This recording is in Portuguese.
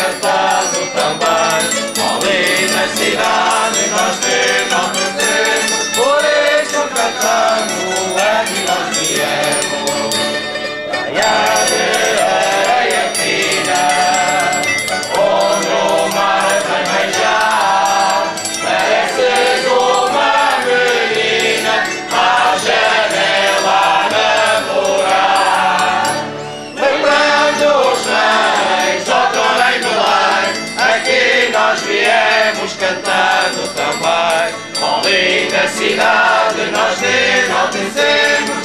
cantando também. Ali na cidade nós enaltecemos, por isso cantamos é que nós viemos. Praia de areia fina, onde o mar vem beijar, pareces uma menina à janela a namorar. Lembrando os reis, outrora em Belém, aqui nós viemos cantando também. Ali na cidade nós enaltecemos,